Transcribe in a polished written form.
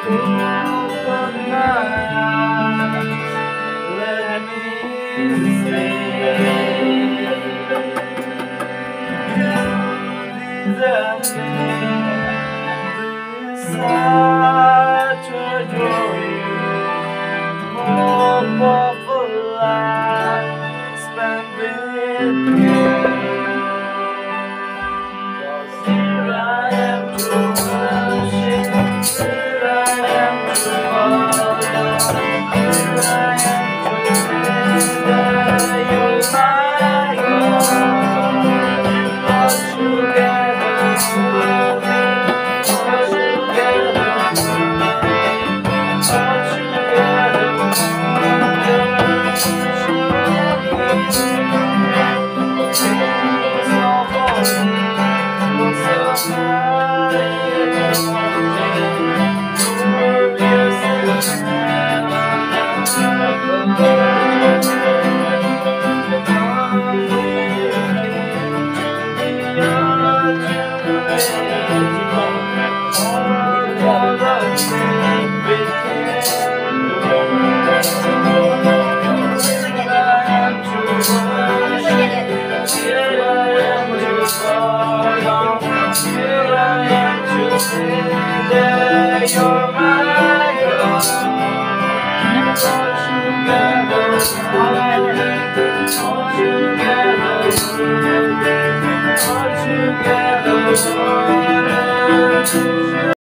Open my eyes, let me see. You deserve such a joy, hope of a life spent with you. 'Cause here I am to worship, here I am to follow, here I am to say you're my God. All together worthy, all together You're my God. All together,